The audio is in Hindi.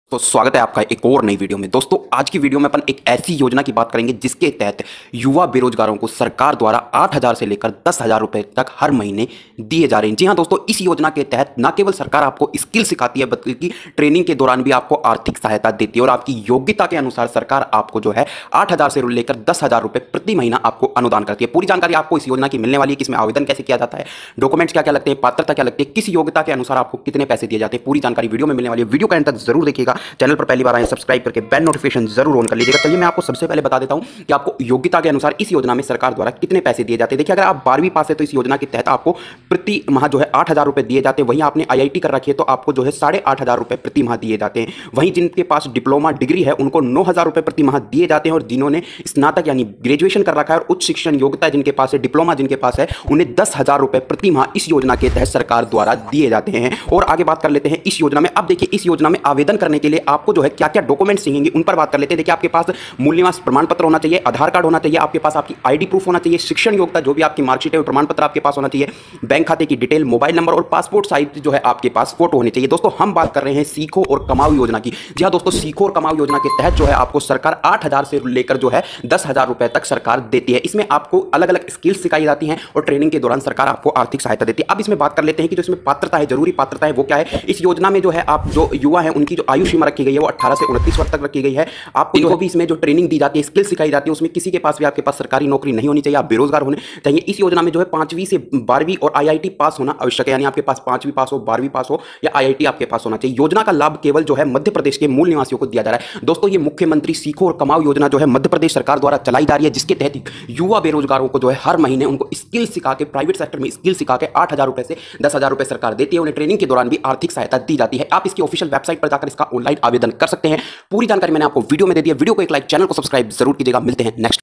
तो स्वागत है आपका एक और नई वीडियो में। दोस्तों आज की वीडियो में अपन एक ऐसी योजना की बात करेंगे जिसके तहत युवा बेरोजगारों को सरकार द्वारा 8,000 से लेकर 10,000 रुपए तक हर महीने दिए जा रहे हैं। जी हाँ दोस्तों, इस योजना के तहत न केवल सरकार आपको स्किल सिखाती है बल्कि ट्रेनिंग के दौरान भी आपको आर्थिक सहायता देती है और आपकी योग्यता के अनुसार सरकार आपको जो है 8,000 से लेकर 10,000 रुपए प्रति महीना आपको अनुदान करती है। पूरी जानकारी आपको इस योजना की मिलने वाली है, किसमें आवेदन कैसे किया जाता है, डॉक्यूमेंट्स क्या क्या लगते हैं, पात्रता क्या लगती है, किस योग्यता के अनुसार आपको कितने पैसे दिए जाते हैं, पूरी जानकारी वीडियो में मिलने वाली है। वीडियो का अंत तक जरूर देखिएगा। चैनल पर पहली बार आए सब्सक्राइब करके बेल नोटिफिकेशन जरूर ऑन कर लीजिएगा। चलिए मैं आपको सबसे पहले बता देता हूं कि आपको योग्यता के अनुसार इस योजना में सरकार द्वारा कितने पैसे दिए जाते हैं। देखिए, अगर आप 12वीं पास है तो इस योजना के तहत आपको प्रति माह जो है 8,000 रुपए दिए जाते हैं। वहीं आपने आईआईटी कर रखी है तो आपको जो है 8,500 रुपए प्रति माह दिए जाते हैं। वहीं जिनके पास डिप्लोमा डिग्री है उनको 9,000 रुपए प्रति माह दिए जाते हैं और जिन्होंने स्नातक यानी ग्रेजुएशन कर रखा है और उच्च शिक्षण योग्यता जिनके पास है, डिप्लोमा जिनके पास है, उन्हें 10,000 रुपए प्रति माह इस योजना के तहत सरकार द्वारा दिए जाते हैं। और आगे बात कर लेते हैं इस योजना में। अब देखिए, इस योजना में आवेदन करने के लिए आपको जो है क्या क्या डॉक्यूमेंट्स चाहिए उन पर बात कर लेते हैं। देखिए, आपके पास मूल निवास प्रमाण पत्र होना चाहिए, आधार कार्ड होना चाहिए, आपके पास आपकी आईडी प्रूफ होना चाहिए, शिक्षण योग्यता जो भी आपकी मार्कशीट है वो प्रमाण पत्र आपके पास होना चाहिए, बैंक खाते की डिटेल, मोबाइल नंबर और पासपोर्ट साइज जो है आपके पास फोटो होनी चाहिए। दोस्तों हम बात कर रहे हैं सीखो और कमाओ योजना की। जी हाँ दोस्तों, सीखो और कमाओ योजना के तहत जो है आपको सरकार 8,000 से लेकर जो है 10,000 रुपए तक सरकार देती है। इसमें आपको अलग अलग स्किल्स सिखाई जाती हैं और ट्रेनिंग के दौरान सरकार आपको आर्थिक सहायता देती है। अब इसमें बात कर लेते हैं कि जो इसमें पात्रता है, जरूरी पात्रता है वो क्या है। इस योजना में जो है आप जो युवा है उनकी जो आयु सीमा रखी गई है वो 18 से 29 वर्ष तक रखी गई है। आपको जो भी इसमें जो ट्रेनिंग दी जाती है, स्किल सिखाई जाती है, उसमें किसी के पास भी आपके पास सरकारी नौकरी नहीं होनी चाहिए, आप बेरोजगार होने चाहिए। इस योजना में जो है 5वीं से 12वीं और आईआईटी पास होना आवश्यक है, यानी आपके पास 5वीं पास हो, 12वीं पास हो या आईआईटी आपके पास होना चाहिए। योजना का लाभ केवल जो है मध्य प्रदेश के मूल निवासियों को दिया जा रहा है। दोस्तों ये मुख्यमंत्री सीखो और कमाओ योजना जो है मध्य प्रदेश सरकार द्वारा चलाई जा रही है, जिसके तहत युवा बेरोजगारों को जो है हर महीने उनको स्किल सिखा के, प्राइवेट सेक्टर में स्किल सिखा के 8,000 रुपए से 10,000 रुपए सरकार देती है। उन्हें ट्रेनिंग के दौरान भी आर्थिक सहायता दी जाती है। आप इसकी ऑफिशियल वेबसाइट पर जाकर इसका ऑनलाइन आवेदन कर सकते हैं। पूरी जानकारी मैंने आपको वीडियो में दे दी है। वीडियो को एक लाइक, चैनल को सब्सक्राइब जरूर कीजिएगा। मिलते हैं नेक्स्ट